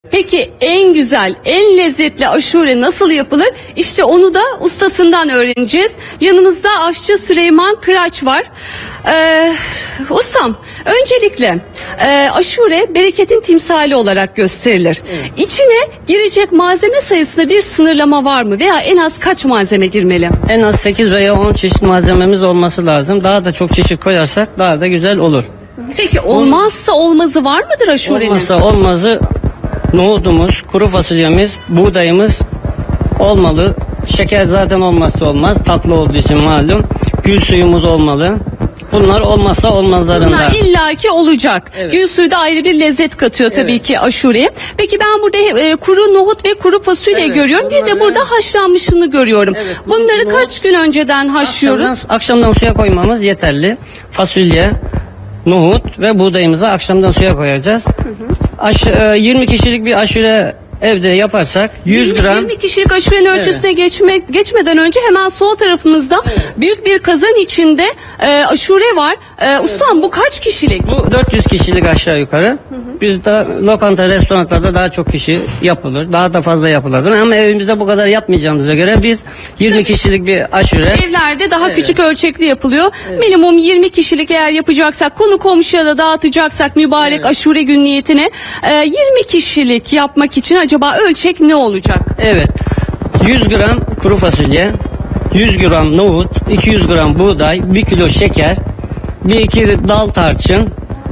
Peki en güzel, en lezzetli aşure nasıl yapılır? İşte onu da ustasından öğreneceğiz. Yanımızda aşçı Süleyman Kıraç var. Ustam, öncelikle aşure bereketin timsali olarak gösterilir. Evet. İçine girecek malzeme sayısında bir sınırlama var mı? Veya en az kaç malzeme girmeli? En az 8 veya 10 çeşit malzememiz olması lazım. Daha da çok çeşit koyarsak daha da güzel olur. Peki olmazsa olmazı var mıdır aşurenin? Olmazsa olmazı nohudumuz, kuru fasulyemiz, buğdayımız olmalı. Şeker zaten olmazsa olmaz. Tatlı olduğu için malum. Gül suyumuz olmalı. Bunlar olmazsa olmazlarında. Bunlar illaki olacak. Evet. Gül suyu da ayrı bir lezzet katıyor tabii ki aşureye. Peki ben burada kuru nohut ve kuru fasulye görüyorum. Bir de burada haşlanmışını görüyorum. Evet, bunları kaç gün önceden haşlıyoruz? Akşamdan suya koymamız yeterli. Fasulye, nohut ve buğdayımızı akşamdan suya koyacağız. 20 kişilik bir aşure evde yaparsak 100 gram. 20 kişilik aşurenin ölçüsüne geçmeden önce hemen sol tarafımızda büyük bir kazan içinde aşure var. Ustam bu kaç kişilik? Bu 400 kişilik aşağı yukarı. Biz de lokanta, restoranlarda daha çok kişi yapılır. Daha da fazla yapılır. Ama evimizde bu kadar yapmayacağımıza göre biz 20 kişilik bir aşure. Evlerde daha küçük ölçekli yapılıyor. Minimum 20 kişilik eğer yapacaksak, konu komşuya da dağıtacaksak mübarek aşure gün niyetine 20 kişilik yapmak için acaba ölçek ne olacak? Evet. 100 gram kuru fasulye, 100 gram nohut, 200 gram buğday, 1 kilo şeker, 1-2 dal tarçın,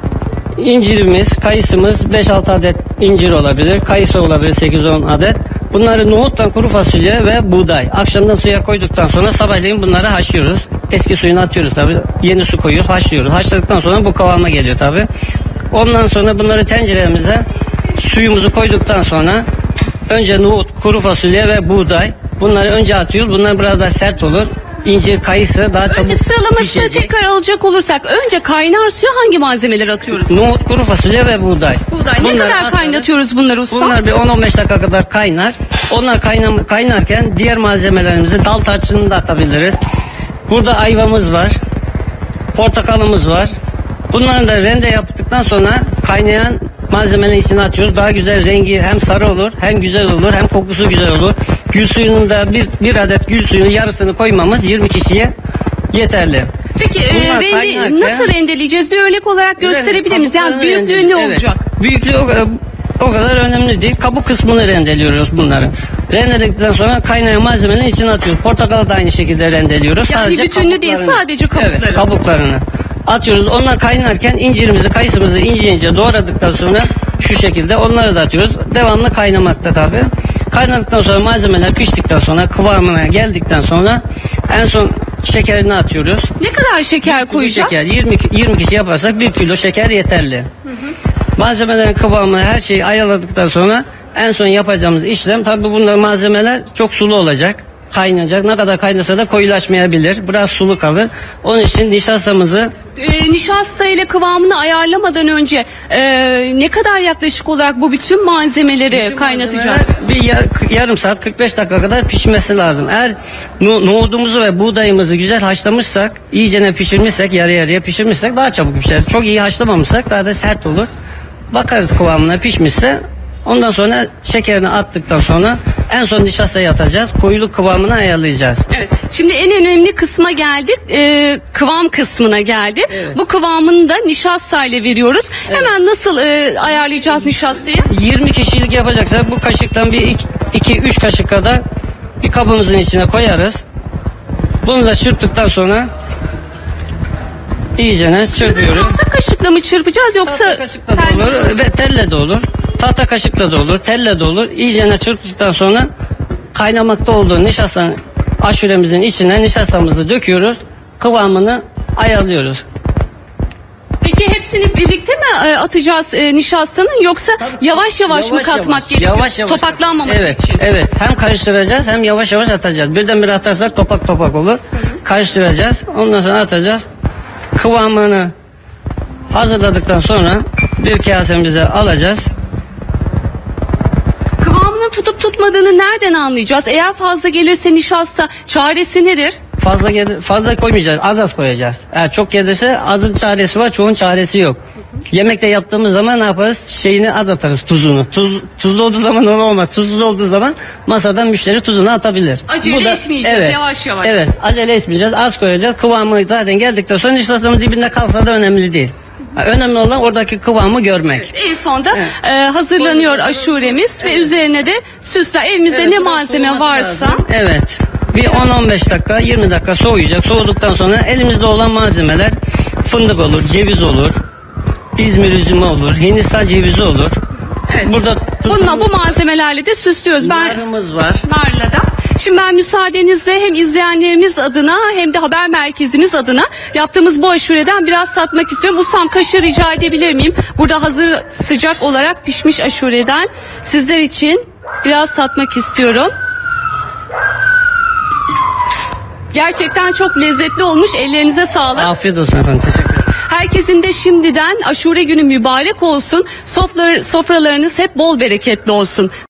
incirimiz, kayısımız 5-6 adet incir olabilir, kayısı olabilir 8-10 adet. Bunları nohutla kuru fasulye ve buğday. Akşamdan suya koyduktan sonra sabahleyin bunları haşlıyoruz. Eski suyunu atıyoruz tabi. Yeni su koyuyoruz, haşlıyoruz. Haşladıktan sonra bu kıvama geliyor tabi. Ondan sonra bunları tenceremize suyumuzu koyduktan sonra önce nohut, kuru fasulye ve buğday. Bunları önce atıyoruz. Bunlar biraz daha sert olur. İncir, kayısı daha çabuk Sıralamasını pişecek. tekrar alacak olursak önce kaynar suya hangi malzemeleri atıyoruz? Nohut, kuru fasulye ve buğday. Ne kadar kaynatıyoruz bunları usta? Bunlar bir 10-15 dakika kadar kaynar. Onlar kaynarken diğer malzemelerimizi, dal tarçınını da atabiliriz. Burada ayvamız var. Portakalımız var. Bunları da rende yaptıktan sonra kaynayan malzemelerin içine atıyoruz. Daha güzel rengi hem sarı olur, hem güzel olur, hem kokusu güzel olur. Gül suyunun da bir adet gül suyunun yarısını koymamız 20 kişiye yeterli. Peki nasıl rendeleyeceğiz? Bir örnek olarak gösterebilir miyiz? Yani büyüklüğü ne olacak? Büyüklüğü o kadar önemli değil. Kabuk kısmını rendeliyoruz bunları. Rendeledikten sonra kaynayan malzemelerin içine atıyoruz. Portakalı da aynı şekilde rendeliyoruz. Yani sadece bütününü değil, sadece kabuklarını. Evet, kabuklarını atıyoruz. Onlar kaynarken incirimizi, kayısımızı ince doğradıktan sonra şu şekilde onları da atıyoruz. Devamlı kaynamakta tabi. Kaynadıktan sonra malzemeler piştikten sonra kıvamına geldikten sonra en son şekerini atıyoruz. Ne kadar şeker koyacağız? Şeker 20 kişi yaparsak 1 kilo şeker yeterli. Malzemelerin kıvamını her şeyi ayarladıktan sonra en son yapacağımız işlem tabi bunda malzemeler çok sulu olacak. Kaynayacak. Ne kadar kaynasa da koyulaşmayabilir. Biraz sulu kalır. Onun için nişastamızı nişasta ile kıvamını ayarlamadan önce ne kadar yaklaşık olarak bu bütün malzemeleri kaynatacağız? Bir yarım saat 45 dakika kadar pişmesi lazım. Eğer nohudumuzu ve buğdayımızı güzel haşlamışsak, iyicene pişirmişsek, yarı yarıya pişirmişsek daha çabuk pişer. Çok iyi haşlamamışsak daha da sert olur. Bakarız kıvamına pişmişse. Ondan sonra şekerini attıktan sonra en son nişastayı atacağız. Koyuluk kıvamını ayarlayacağız. Evet. Şimdi en önemli kısma geldik. Kıvam kısmına geldi. Evet. Bu kıvamını da nişastayla veriyoruz. Evet. Hemen nasıl ayarlayacağız nişastayı? 20 kişilik yapacaksak bu kaşıktan bir 2-3 kaşık kadar bir kabımızın içine koyarız. Bunu da çırptıktan sonra iyicene çırpıyoruz. Tahta kaşıkla mı çırpacağız yoksa tahta kaşıkla da olur ve telle de olur. Tahta kaşıkla da olur, telle de olur. İyicene çırptıktan sonra kaynamakta olduğu nişastanın aşuremizin içine nişastamızı döküyoruz. Kıvamını ayarlıyoruz. Peki hepsini birlikte mi atacağız nişastanın yoksa yavaş yavaş mı katmak gerekiyor? Yavaş yavaş. Topaklanmaması için. Evet. Hem karıştıracağız hem yavaş yavaş atacağız. Birdenbire atarsak topak olur. Karıştıracağız. Ondan sonra atacağız. Kıvamını hazırladıktan sonra bir kasemize alacağız. Kıvamının tutup tutmadığını nereden anlayacağız? Eğer fazla gelirse nişasta çaresi nedir? Fazla koymayacağız. Az koyacağız. Eğer çok gelirse azın çaresi var, çoğun çaresi yok. Yemekte yaptığımız zaman ne yaparız? Şeyini az atarız, tuzunu. Tuzlu olduğu zaman onu olmaz. Tuzsuz olduğu zaman masadan müşteri tuzunu atabilir. Acele etmeyeceğiz, yavaş yavaş. Evet, acele etmeyeceğiz. Az koyacağız. Kıvamı zaten geldikten sonra nişastamın dibinde kalsa da önemli değil. Önemli olan oradaki kıvamı görmek. En sonda hazırlanıyor aşuremiz ve üzerine de süsler. Evimizde Evet, ne biraz malzeme soğuması varsa. lazım. Evet. Bir 10-15 dakika, 20 dakika soğuyacak. Soğuduktan sonra elimizde olan malzemeler fındık olur, ceviz olur, İzmir üzümü olur, Hindistan cevizi olur. Burada Bununla bu malzemelerle de süslüyoruz. narımız var. Narla da. Şimdi ben müsaadenizle hem izleyenlerimiz adına hem de haber merkezimiz adına yaptığımız bu aşureden biraz tatmak istiyorum. Ustam, kaşığı rica edebilir miyim? Burada hazır sıcak olarak pişmiş aşureden sizler için biraz tatmak istiyorum. Gerçekten çok lezzetli olmuş. Ellerinize sağlık. Afiyet olsun efendim. Teşekkür ederim. Herkesin de şimdiden aşure günü mübarek olsun. Sofralarınız hep bol bereketli olsun.